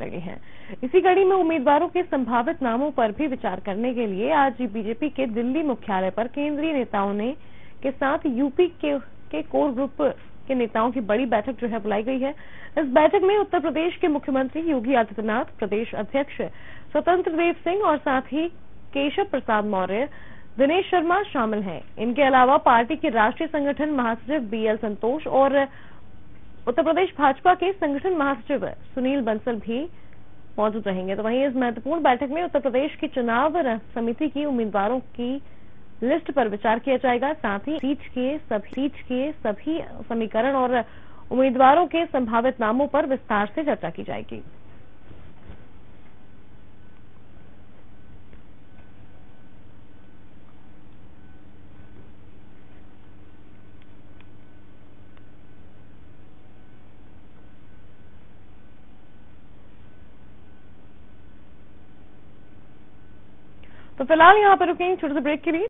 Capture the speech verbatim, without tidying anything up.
लगे हैं। इसी कड़ी में उम्मीदवारों के संभावित नामों पर भी विचार करने के लिए आज बीजेपी के दिल्ली मुख्यालय पर केंद्रीय नेताओं ने के साथ यूपी के, के कोर ग्रुप के नेताओं की बड़ी बैठक जो है बुलाई गई है। इस बैठक में उत्तर प्रदेश के मुख्यमंत्री योगी आदित्यनाथ, प्रदेश अध्यक्ष स्वतंत्र देव सिंह और साथ ही केशव प्रसाद मौर्य, दिनेश शर्मा शामिल हैं। इनके अलावा पार्टी के राष्ट्रीय संगठन महासचिव बी एल संतोष और उत्तर प्रदेश भाजपा के संगठन महासचिव सुनील बंसल भी मौजूद रहेंगे। तो वहीं इस महत्वपूर्ण बैठक में उत्तर प्रदेश की चुनाव समिति की उम्मीदवारों की लिस्ट पर विचार किया जाएगा। साथ ही सीट के सभी सीट के सभी समीकरण और उम्मीदवारों के संभावित नामों पर विस्तार से चर्चा की जाएगी। तो फिलहाल यहाँ पर रुकेंगे छोटे से ब्रेक के लिए।